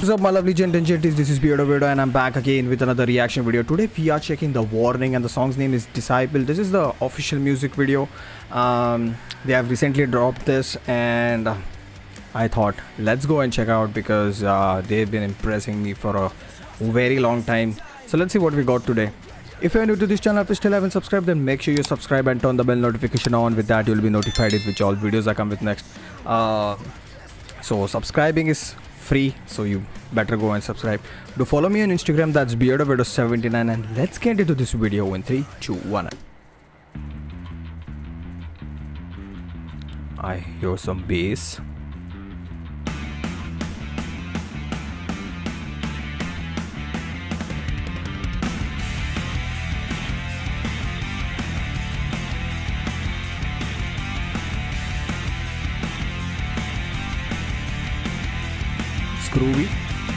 What's up, my lovely gent and genties? This is Beardo Weirdo and I'm back again with another reaction video. Today we are checking The Warning and the song's name is Disciple. This is the official music video. They have recently dropped this and I thought let's go and check out because they've been impressing me for a very long time. So let's see what we got today. If you're new to this channel, if you still haven't subscribed, then make sure you subscribe and turn the bell notification on. With that, you'll be notified with which all videos I come with next. So subscribing is free, so you better go and subscribe. Do follow me on Instagram, that's BeardoWeirdo79, and let's get into this video in 3, 2, 1. I hear some bass. Groovy.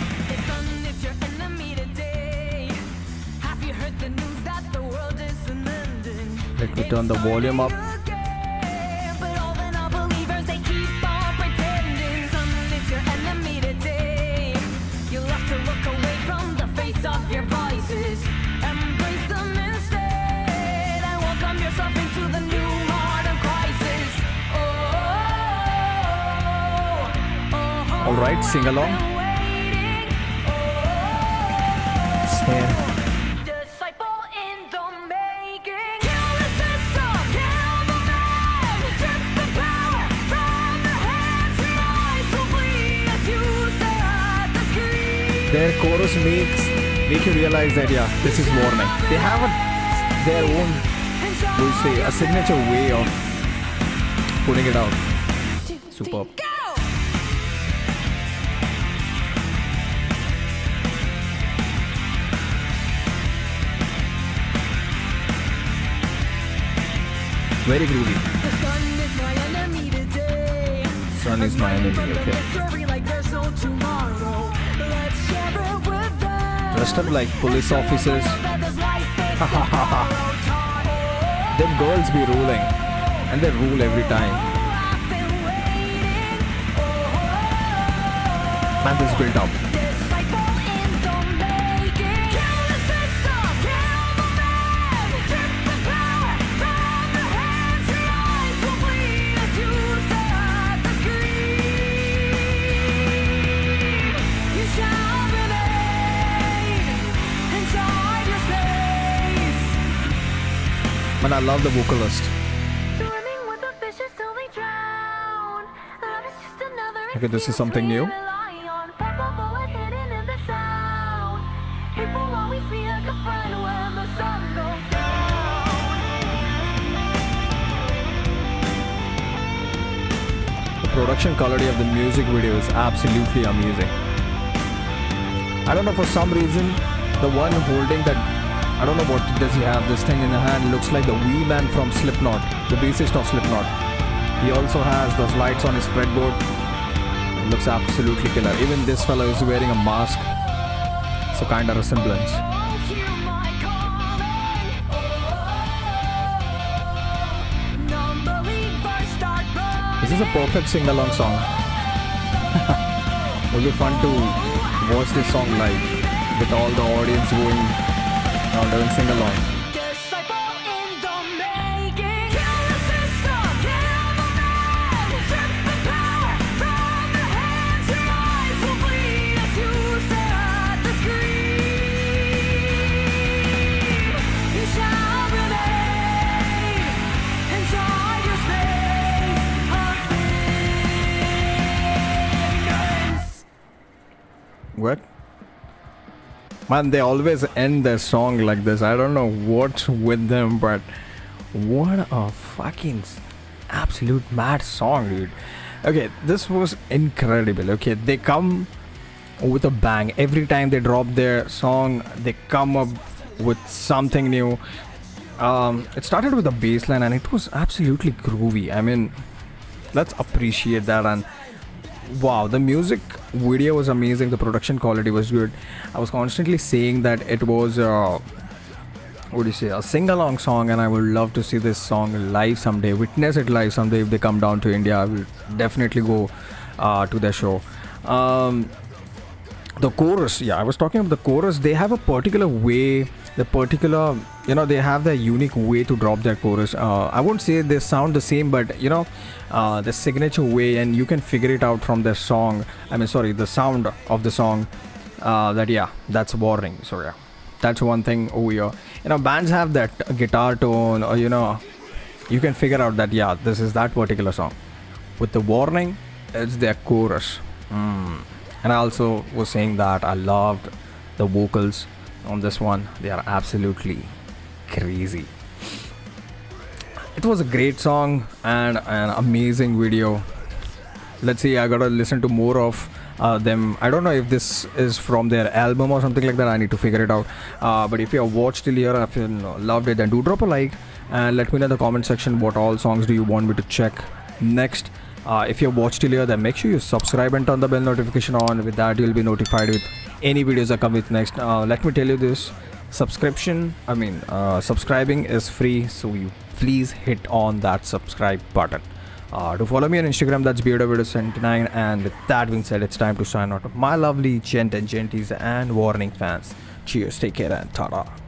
Let me turn the volume up. Alright, sing along. Disciple in the making. Kill the system, kill the man. Strip the power from the hands. Your eyes will bleed as you stare at the screen. Their chorus make you realize that this is Warning. They have their own, a signature way of putting it out. Superb. Very groovy. The sun is my enemy today. Sun is my enemy, okay. Dressed up like police officers. Them girls be ruling. And they rule every time. Man, this is built up. And I love the vocalist. Okay, this is something new. The production quality of the music video is absolutely amazing. I don't know, for some reason, the one holding that, I don't know what does he have, this thing in the hand, looks like the wee man from Slipknot, the bassist of Slipknot. He also has those lights on his fretboard. It looks absolutely killer. Even this fellow is wearing a mask, so kind of resemblance. This is a perfect sing-along song. It will be fun to watch this song live with all the audience going around and sing along. What? Man, they always end their song like this. I don't know what's with them, but what a fucking absolute mad song, dude. Okay, this was incredible. Okay, they come with a bang. Every time they drop their song, they come up with something new. It started with a bass line and it was absolutely groovy. I mean, let's appreciate that. And wow, the music video was amazing. The production quality was good. I was constantly saying that it was what do you say, a sing-along song, and I would love to see this song live someday, witness it live someday. If they come down to India, I will definitely go to their show. the chorus, yeah, I was talking about the chorus. They have a particular way, the particular, they have their unique way to drop their chorus. I won't say they sound the same, but the signature way, and you can figure it out from their song. I mean, sorry, the sound of the song. That yeah, that's Warning. So yeah, that's one thing over here. Bands have that guitar tone, or you can figure out that yeah, this is that particular song. With the Warning, it's their chorus. And I also was saying that I loved the vocals on this one. They are absolutely crazy. It was a great song and an amazing video. Let's see, I gotta listen to more of them. I don't know if this is from their album or something like that. I need to figure it out. But if you have watched till here, if you loved it, then do drop a like and let me know in the comment section what all songs do you want me to check next. If you have watched till here, then make sure you subscribe and turn the bell notification on. With that, you'll be notified with any videos I come with next. Let me tell you this, subscribing is free, so you please hit on that subscribe button. To follow me on Instagram, that's beardovideo79. And with that being said, it's time to sign out. My lovely gent and genties and Warning fans, cheers, take care, and ta-da.